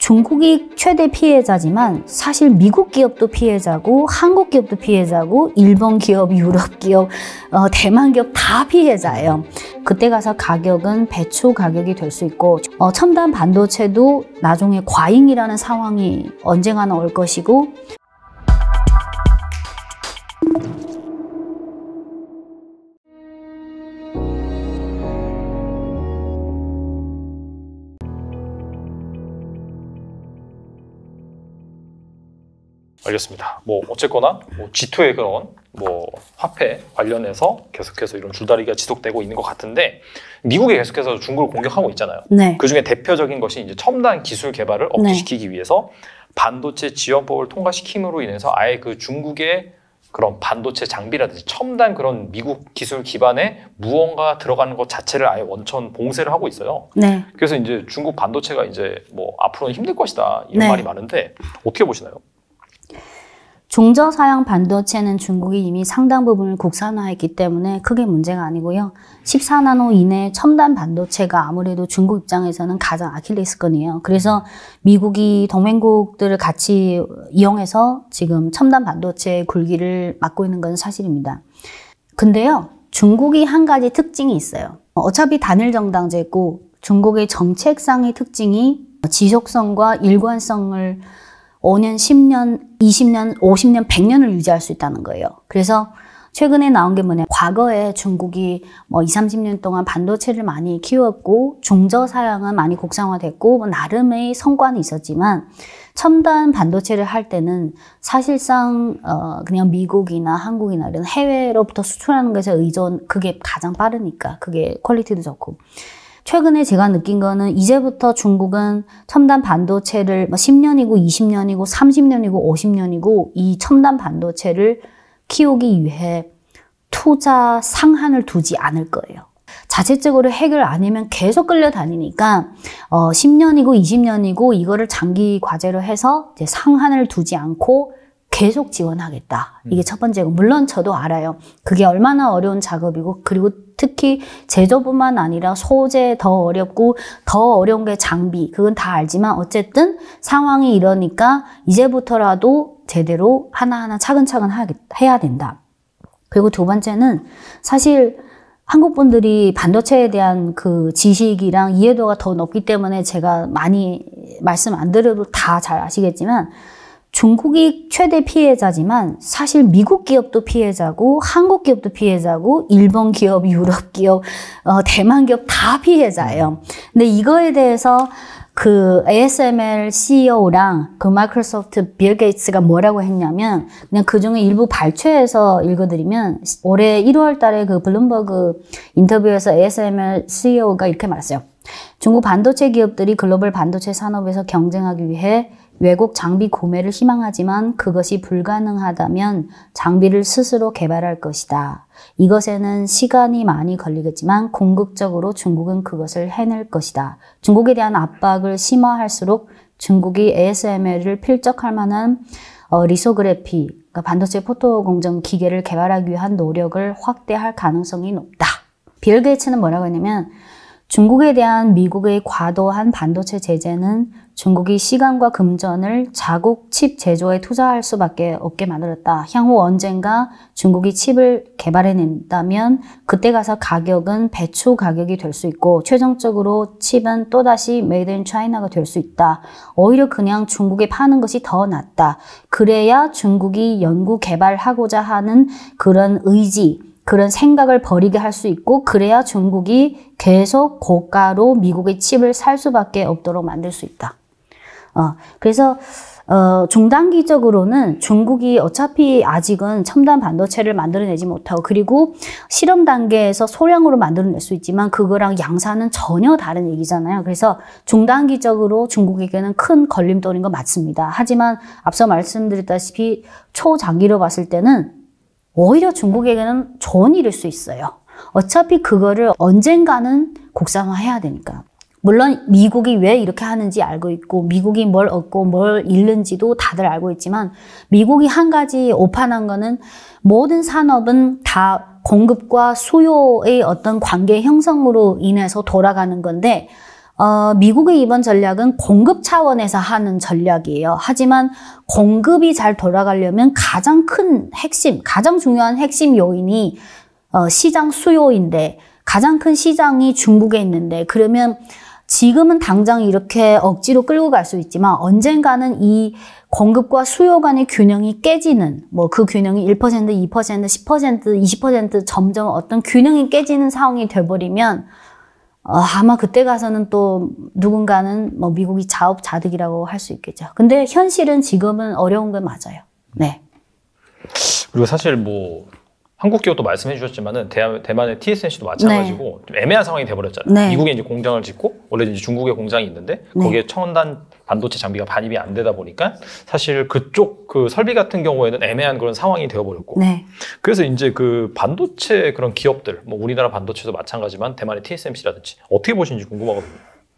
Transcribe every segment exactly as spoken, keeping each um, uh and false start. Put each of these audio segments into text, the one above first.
중국이 최대 피해자지만 사실 미국 기업도 피해자고 한국 기업도 피해자고 일본 기업, 유럽 기업, 어, 대만 기업 다 피해자예요. 그때 가서 가격은 배추 가격이 될 수 있고 어, 첨단 반도체도 나중에 과잉이라는 상황이 언젠가는 올 것이고 알겠습니다. 뭐 어쨌거나 뭐 지 투의 그런 뭐 화폐 관련해서 계속해서 이런 줄다리기가 지속되고 있는 것 같은데 미국이 계속해서 중국을 공격하고 있잖아요. 네. 그 중에 대표적인 것이 이제 첨단 기술 개발을 억제시키기 네. 위해서 반도체 지원법을 통과시킴으로 인해서 아예 그 중국의 그런 반도체 장비라든지 첨단 그런 미국 기술 기반에 무언가 들어가는 것 자체를 아예 원천 봉쇄를 하고 있어요. 네. 그래서 이제 중국 반도체가 이제 뭐 앞으로는 힘들 것이다 이런 네. 말이 많은데 어떻게 보시나요? 중저사양 반도체는 중국이 이미 상당 부분을 국산화했기 때문에 크게 문제가 아니고요. 십사 나노 이내 첨단 반도체가 아무래도 중국 입장에서는 가장 아킬레스건이에요. 그래서 미국이 동맹국들을 같이 이용해서 지금 첨단 반도체의 굴기를 막고 있는 건 사실입니다. 근데요, 중국이 한 가지 특징이 있어요. 어차피 단일 정당제고 중국의 정책상의 특징이 지속성과 일관성을 오 년, 십 년, 이십 년, 오십 년, 백 년을 유지할 수 있다는 거예요. 그래서 최근에 나온 게 뭐냐. 과거에 중국이 뭐 이삼십 년 동안 반도체를 많이 키웠고 중저사양은 많이 국산화됐고 뭐 나름의 성과는 있었지만 첨단 반도체를 할 때는 사실상 어 그냥 미국이나 한국이나 이런 해외로부터 수출하는 것에 의존 그게 가장 빠르니까 그게 퀄리티도 좋고 최근에 제가 느낀 거는 이제부터 중국은 첨단 반도체를 십 년이고 이십 년이고 삼십 년이고 오십 년이고 이 첨단 반도체를 키우기 위해 투자 상한을 두지 않을 거예요. 자체적으로 해결 아니면 계속 끌려다니니까 어, 십 년이고 이십 년이고 이거를 장기 과제로 해서 이제 상한을 두지 않고 계속 지원하겠다. 이게 첫 번째고 물론 저도 알아요. 그게 얼마나 어려운 작업이고 그리고 특히 제조뿐만 아니라 소재 더 어렵고 더 어려운 게 장비. 그건 다 알지만 어쨌든 상황이 이러니까 이제부터라도 제대로 하나하나 차근차근 해야 된다. 그리고 두 번째는 사실 한국 분들이 반도체에 대한 그 지식이랑 이해도가 더 높기 때문에 제가 많이 말씀 안 드려도 다 잘 아시겠지만 중국이 최대 피해자지만 사실 미국 기업도 피해자고 한국 기업도 피해자고 일본 기업, 유럽 기업, 어, 대만 기업 다 피해자예요. 근데 이거에 대해서 그 에이에스엠엘 씨이오랑 그 마이크로소프트 빌 게이츠가 뭐라고 했냐면 그냥 그중에 일부 발췌해서 읽어드리면 올해 일월 달에 그 블룸버그 인터뷰에서 에이에스엠엘 씨이오가 이렇게 말했어요. 중국 반도체 기업들이 글로벌 반도체 산업에서 경쟁하기 위해 외국 장비 구매를 희망하지만 그것이 불가능하다면 장비를 스스로 개발할 것이다. 이것에는 시간이 많이 걸리겠지만 궁극적으로 중국은 그것을 해낼 것이다. 중국에 대한 압박을 심화할수록 중국이 에이에스엠엘을 필적할 만한 어, 리소그래피, 그러니까 반도체 포토 공정 기계를 개발하기 위한 노력을 확대할 가능성이 높다. 빌 게이츠는 뭐라고 했냐면 중국에 대한 미국의 과도한 반도체 제재는 중국이 시간과 금전을 자국 칩 제조에 투자할 수밖에 없게 만들었다. 향후 언젠가 중국이 칩을 개발해낸다면 그때 가서 가격은 배추 가격이 될 수 있고 최종적으로 칩은 또다시 메이드 인 차이나가 될 수 있다. 오히려 그냥 중국에 파는 것이 더 낫다. 그래야 중국이 연구 개발하고자 하는 그런 의지 그런 생각을 버리게 할 수 있고 그래야 중국이 계속 고가로 미국의 칩을 살 수밖에 없도록 만들 수 있다. 어, 그래서 어, 중단기적으로는 중국이 어차피 아직은 첨단 반도체를 만들어내지 못하고 그리고 실험 단계에서 소량으로 만들어낼 수 있지만 그거랑 양산은 전혀 다른 얘기잖아요. 그래서 중단기적으로 중국에게는 큰 걸림돌인 거 맞습니다. 하지만 앞서 말씀드렸다시피 초장기로 봤을 때는 오히려 중국에게는 좋은 일일 수 있어요. 어차피 그거를 언젠가는 국산화해야 되니까. 물론 미국이 왜 이렇게 하는지 알고 있고 미국이 뭘 얻고 뭘 잃는지도 다들 알고 있지만 미국이 한 가지 오판한 거는 모든 산업은 다 공급과 수요의 어떤 관계 형성으로 인해서 돌아가는 건데 어, 미국의 이번 전략은 공급 차원에서 하는 전략이에요. 하지만 공급이 잘 돌아가려면 가장 큰 핵심, 가장 중요한 핵심 요인이 어, 시장 수요인데 가장 큰 시장이 중국에 있는데 그러면 지금은 당장 이렇게 억지로 끌고 갈 수 있지만 언젠가는 이 공급과 수요 간의 균형이 깨지는 뭐 그 균형이 일 퍼센트, 이 퍼센트, 십 퍼센트, 이십 퍼센트 점점 어떤 균형이 깨지는 상황이 돼버리면 어, 아마 그때 가서는 또 누군가는 뭐 미국이 자업자득이라고 할 수 있겠죠. 근데 현실은 지금은 어려운 건 맞아요. 네. 그리고 사실 뭐 한국 기업도 말씀해 주셨지만은 대만, 대만의 티에스엠씨도 마찬가지고 네. 좀 애매한 상황이 돼버렸잖아요. 네. 미국에 이제 공장을 짓고 원래 이제 중국에 공장이 있는데 네. 거기에 첨단 반도체 장비가 반입이 안 되다 보니까 사실 그쪽 그 설비 같은 경우에는 애매한 그런 상황이 되어버렸고 네. 그래서 이제 그 반도체 그런 기업들 뭐 우리나라 반도체도 마찬가지만 대만의 티에스엠씨라든지 어떻게 보시는지 궁금하거든요.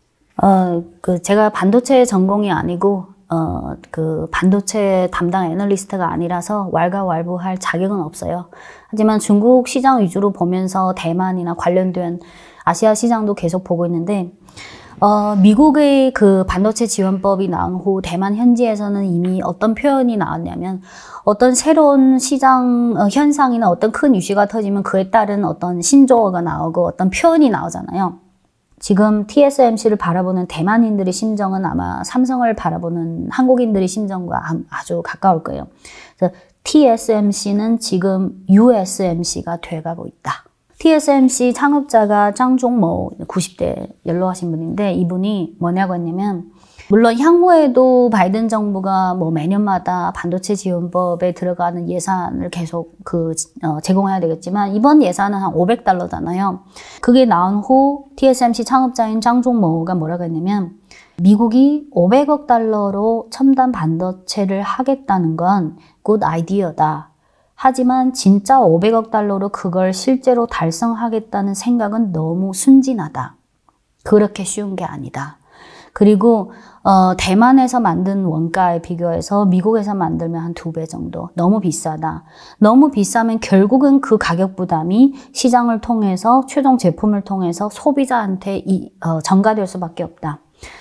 어, 그 제가 반도체 전공이 아니고 어, 그 반도체 담당 애널리스트가 아니라서 왈가왈부할 자격은 없어요. 하지만 중국 시장 위주로 보면서 대만이나 관련된 아시아 시장도 계속 보고 있는데 어, 미국의 그 반도체 지원법이 나온 후 대만 현지에서는 이미 어떤 표현이 나왔냐면 어떤 새로운 시장 어, 현상이나 어떤 큰 이슈가 터지면 그에 따른 어떤 신조어가 나오고 어떤 표현이 나오잖아요. 지금 티에스엠씨를 바라보는 대만인들의 심정은 아마 삼성을 바라보는 한국인들의 심정과 아주 가까울 거예요. 그래서 티에스엠씨는 지금 유에스엠씨가 돼가고 있다. 티에스엠씨 창업자가 짱종모 구십 대 연로하신 분인데 이분이 뭐냐고 했냐면 물론 향후에도 바이든 정부가 뭐 매년마다 반도체 지원법에 들어가는 예산을 계속 그 어, 제공해야 되겠지만 이번 예산은 한 오백 달러잖아요. 그게 나온 후 티에스엠씨 창업자인 짱종모가 뭐라고 했냐면 미국이 오백억 달러로 첨단 반도체를 하겠다는 건 굿 아이디어다. 하지만 진짜 오백억 달러로 그걸 실제로 달성하겠다는 생각은 너무 순진하다. 그렇게 쉬운 게 아니다. 그리고 어, 대만에서 만든 원가에 비교해서 미국에서 만들면 한 두 배 정도. 너무 비싸다. 너무 비싸면 결국은 그 가격 부담이 시장을 통해서 최종 제품을 통해서 소비자한테 이, 어, 전가될 수밖에 없다.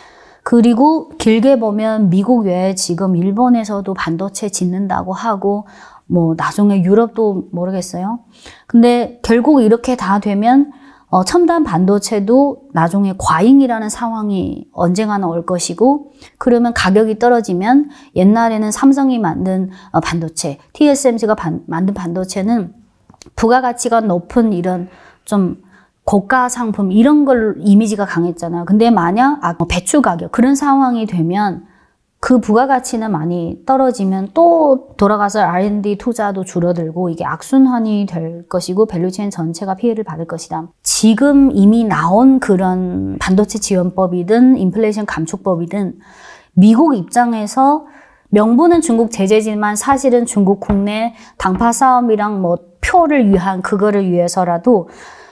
그리고 길게 보면 미국 외에 지금 일본에서도 반도체 짓는다고 하고 뭐 나중에 유럽도 모르겠어요. 근데 결국 이렇게 다 되면 어, 첨단 반도체도 나중에 과잉이라는 상황이 언젠가는 올 것이고 그러면 가격이 떨어지면 옛날에는 삼성이 만든 어, 반도체, 티에스엠씨가 반, 만든 반도체는 부가가치가 높은 이런 좀 고가 상품 이런 걸 이미지가 강했잖아요. 근데 만약 아, 배출 가격 그런 상황이 되면 그 부가가치는 많이 떨어지면 또 돌아가서 알 앤 디 투자도 줄어들고 이게 악순환이 될 것이고 밸류체인 전체가 피해를 받을 것이다. 지금 이미 나온 그런 반도체 지원법이든 인플레이션 감축법이든 미국 입장에서 명분은 중국 제재지만 사실은 중국 국내 당파 싸움이랑 뭐 표를 위한 그거를 위해서라도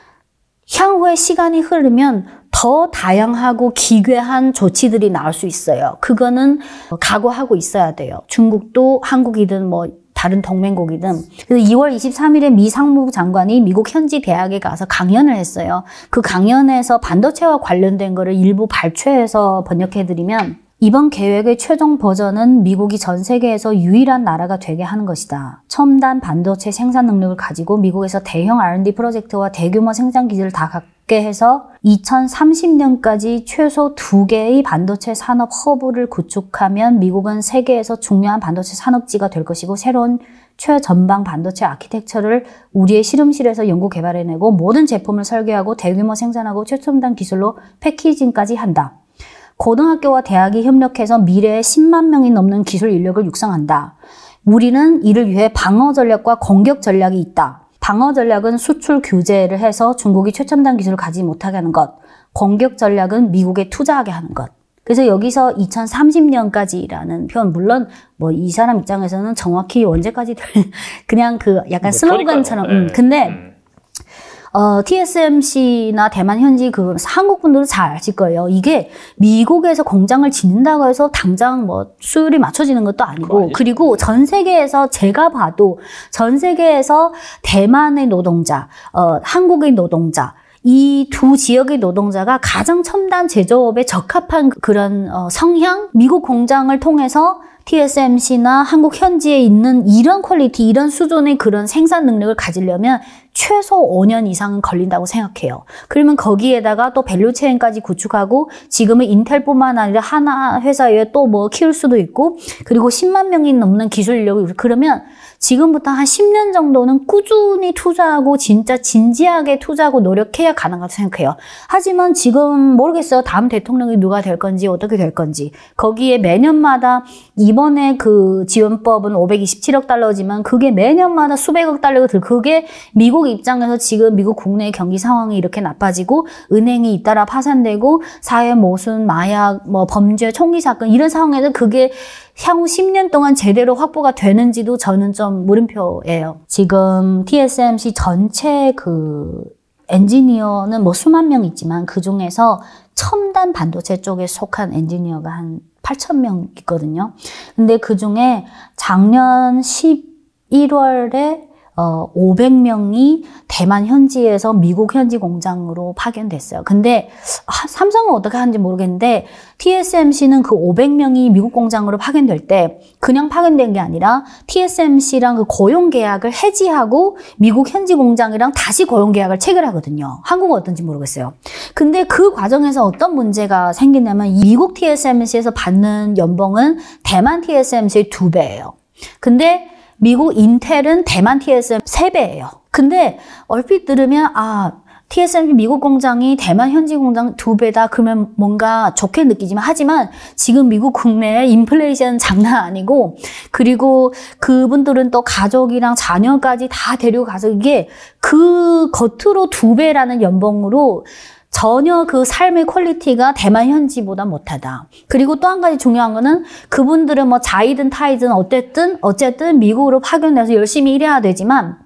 향후에 시간이 흐르면 더 다양하고 기괴한 조치들이 나올 수 있어요. 그거는 각오하고 있어야 돼요. 중국도 한국이든 뭐 다른 동맹국이든. 그래서 이월 이십삼일에 미 상무부 장관이 미국 현지 대학에 가서 강연을 했어요. 그 강연에서 반도체와 관련된 거를 일부 발췌해서 번역해드리면 이번 계획의 최종 버전은 미국이 전 세계에서 유일한 나라가 되게 하는 것이다. 첨단 반도체 생산 능력을 가지고 미국에서 대형 알 앤 디 프로젝트와 대규모 생산 기지를 다 갖게 해서 이천삼십 년까지 최소 두 개의 반도체 산업 허브를 구축하면 미국은 세계에서 중요한 반도체 산업지가 될 것이고 새로운 최전방 반도체 아키텍처를 우리의 실험실에서 연구 개발해내고 모든 제품을 설계하고 대규모 생산하고 최첨단 기술로 패키징까지 한다. 고등학교와 대학이 협력해서 미래에 십만 명이 넘는 기술 인력을 육성한다. 우리는 이를 위해 방어 전략과 공격 전략이 있다. 방어 전략은 수출 규제를 해서 중국이 최첨단 기술을 가지지 못하게 하는 것. 공격 전략은 미국에 투자하게 하는 것. 그래서 여기서 이천삼십 년까지라는 표현, 물론 뭐 이 사람 입장에서는 정확히 언제까지 그냥 그 약간 슬로건처럼. 음, 근데 음. 어, 티에스엠씨나 대만 현지 그 한국 분들은 잘 아실 거예요. 이게 미국에서 공장을 짓는다고 해서 당장 뭐 수율이 맞춰지는 것도 아니고 그리고 전 세계에서 제가 봐도 전 세계에서 대만의 노동자, 어, 한국의 노동자 이 두 지역의 노동자가 가장 첨단 제조업에 적합한 그런 어, 성향, 미국 공장을 통해서 티에스엠씨나 한국 현지에 있는 이런 퀄리티, 이런 수준의 그런 생산 능력을 가지려면 최소 오 년 이상은 걸린다고 생각해요. 그러면 거기에다가 또 밸류체인까지 구축하고 지금은 인텔뿐만 아니라 하나 회사에 또 뭐 키울 수도 있고 그리고 십만 명이 넘는 기술 인력이 그러면 지금부터 한 십 년 정도는 꾸준히 투자하고 진짜 진지하게 투자하고 노력해야 가능하다고 생각해요. 하지만 지금 모르겠어요. 다음 대통령이 누가 될 건지 어떻게 될 건지. 거기에 매년마다 이번에 그 지원법은 오백이십칠억 달러지만 그게 매년마다 수백억 달러가 들 그게 미국 입장에서 지금 미국 국내 경기 상황이 이렇게 나빠지고 은행이 잇따라 파산되고 사회 모순, 마약, 뭐 범죄, 총기 사건 이런 상황에서 그게 향후 십 년 동안 제대로 확보가 되는지도 저는 좀 물음표예요. 지금 티에스엠씨 전체 그 엔지니어는 뭐 수만 명 있지만 그 중에서 첨단 반도체 쪽에 속한 엔지니어가 한 팔천 명 있거든요. 근데 그 중에 작년 십일월에 어, 오백 명이 대만 현지에서 미국 현지 공장으로 파견됐어요. 근데 아, 삼성은 어떻게 하는지 모르겠는데 티에스엠씨는 그 오백 명이 미국 공장으로 파견될 때 그냥 파견된 게 아니라 티에스엠씨랑 그 고용 계약을 해지하고 미국 현지 공장이랑 다시 고용 계약을 체결하거든요. 한국은 어떤지 모르겠어요. 근데 그 과정에서 어떤 문제가 생기냐면 이 미국 티에스엠씨에서 받는 연봉은 대만 티에스엠씨의 두 배예요. 근데 미국 인텔은 대만 티에스엠 세 배예요. 근데 얼핏 들으면 아 티에스엠씨 미국 공장이 대만 현지 공장 두 배다 그러면 뭔가 좋게 느끼지만 하지만 지금 미국 국내에 인플레이션 장난 아니고 그리고 그분들은 또 가족이랑 자녀까지 다 데리고 가서 이게 그 겉으로 두 배라는 연봉으로 전혀 그 삶의 퀄리티가 대만 현지보다 못하다. 그리고 또 한 가지 중요한 거는 그분들은 뭐 자이든 타이든 어쨌든 어쨌든 미국으로 파견돼서 열심히 일해야 되지만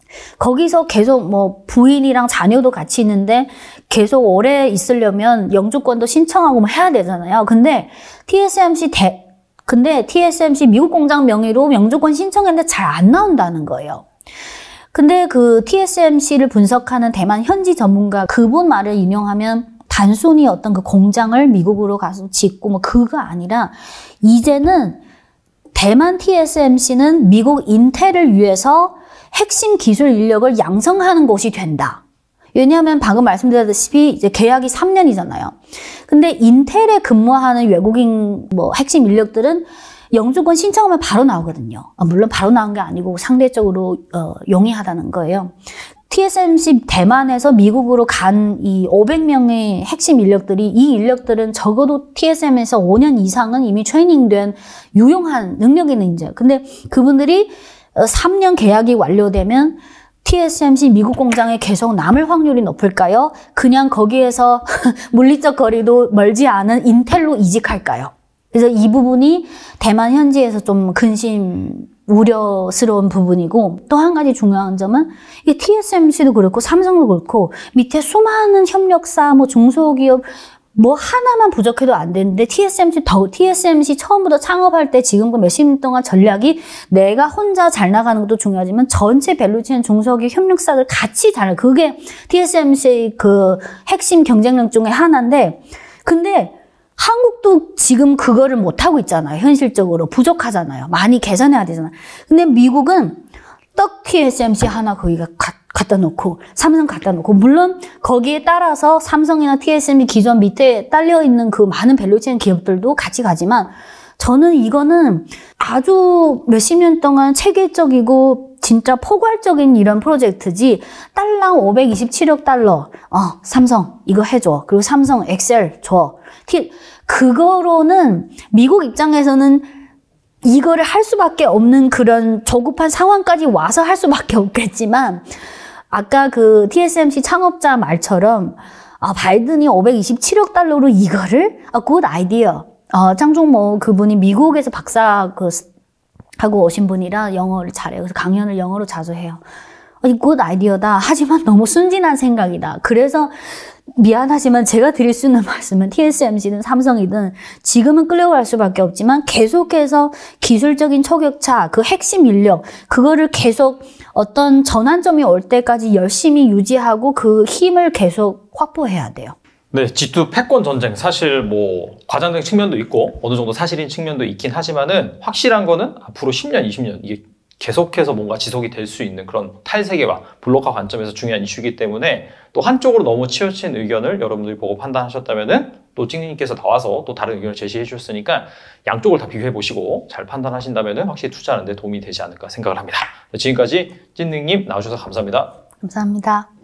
거기서 계속 뭐 부인이랑 자녀도 같이 있는데 계속 오래 있으려면 영주권도 신청하고 뭐 해야 되잖아요. 근데 티에스엠씨 대 근데 티에스엠씨 미국 공장 명의로 영주권 신청했는데 잘 안 나온다는 거예요. 근데 그 티에스엠씨를 분석하는 대만 현지 전문가 그분 말을 인용하면 단순히 어떤 그 공장을 미국으로 가서 짓고 뭐 그거 아니라 이제는 대만 티에스엠씨는 미국 인텔을 위해서 핵심 기술 인력을 양성하는 곳이 된다. 왜냐하면 방금 말씀드렸다시피 이제 계약이 삼 년이잖아요. 근데 인텔에 근무하는 외국인 뭐 핵심 인력들은 영주권 신청하면 바로 나오거든요. 물론 바로 나온 게 아니고 상대적으로 어, 용이하다는 거예요. 티에스엠씨 대만에서 미국으로 간 이 오백 명의 핵심 인력들이 이 인력들은 적어도 티에스엠에서 오 년 이상은 이미 트레이닝된 유용한 능력 있는 인재. 근데 그분들이 삼 년 계약이 완료되면 티에스엠씨 미국 공장에 계속 남을 확률이 높을까요? 그냥 거기에서 물리적 거리도 멀지 않은 인텔로 이직할까요? 그래서 이 부분이 대만 현지에서 좀 근심, 우려스러운 부분이고 또 한 가지 중요한 점은 이게 티에스엠씨도 그렇고 삼성도 그렇고 밑에 수많은 협력사, 뭐 중소기업 뭐 하나만 부족해도 안 되는데 티에스엠씨 더 티에스엠씨 처음부터 창업할 때 지금껏 몇십 년 동안 전략이 내가 혼자 잘 나가는 것도 중요하지만 전체 밸류체인 중소기업 협력사들 같이 잘 그게 티에스엠씨의 그 핵심 경쟁력 중에 하나인데 근데 한국도 지금 그거를 못하고 있잖아요. 현실적으로 부족하잖아요. 많이 개선해야 되잖아요. 근데 미국은 떡 티에스엠씨 하나 거기가 가, 갖다 놓고 삼성 갖다 놓고 물론 거기에 따라서 삼성이나 티에스엠씨 기존 밑에 딸려있는 그 많은 밸류체인 기업들도 같이 가지만 저는 이거는 아주 몇십 년 동안 체계적이고 진짜 포괄적인 이런 프로젝트지 딸랑 오백이십칠억 달러 어 삼성 이거 해줘 그리고 삼성 엑셀 줘 티, 그거로는 미국 입장에서는 이거를 할 수밖에 없는 그런 조급한 상황까지 와서 할 수밖에 없겠지만 아까 그 티에스엠씨 창업자 말처럼 아, 바이든이 오백이십칠억 달러로 이거를 아, 굿 아이디어 어, 장종모 그분이 미국에서 박사 그 하고 오신 분이라 영어를 잘해요. 그래서 강연을 영어로 자주 해요. 굿 아이디어다. 하지만 너무 순진한 생각이다. 그래서 미안하지만 제가 드릴 수 있는 말씀은 티에스엠씨든 삼성이든 지금은 끌려갈 수밖에 없지만 계속해서 기술적인 초격차, 그 핵심 인력, 그거를 계속 어떤 전환점이 올 때까지 열심히 유지하고 그 힘을 계속 확보해야 돼요. 네, 지투 패권 전쟁 사실 뭐 과장된 측면도 있고 어느 정도 사실인 측면도 있긴 하지만은 확실한 거는 앞으로 십 년, 이십 년 이게 계속해서 뭔가 지속이 될 수 있는 그런 탈세계화, 블록화 관점에서 중요한 이슈이기 때문에 또 한쪽으로 너무 치우친 의견을 여러분들이 보고 판단하셨다면은 또 찡님께서 나와서 또 다른 의견을 제시해 주셨으니까 양쪽을 다 비교해 보시고 잘 판단하신다면은 확실히 투자하는 데 도움이 되지 않을까 생각을 합니다. 지금까지 찡님 나와주셔서 감사합니다. 감사합니다.